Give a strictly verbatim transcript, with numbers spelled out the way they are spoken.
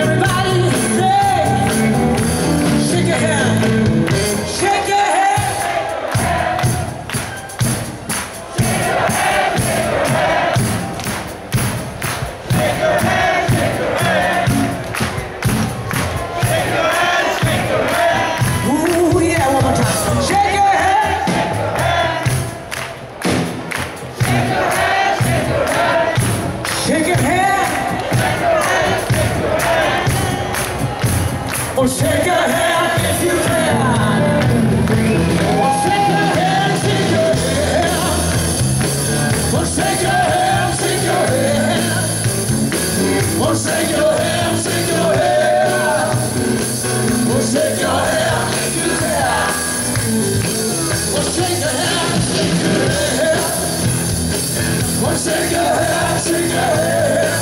Oh, shake your hand if you can. Oh, shake your hand, shake your hand. Oh, shake your hand, shake your hand. Oh, shake your hand, shake your hand. Oh, shake your hand if you can. Oh, shake your hand, shake your hand. Oh, shake your hand, shake your hand.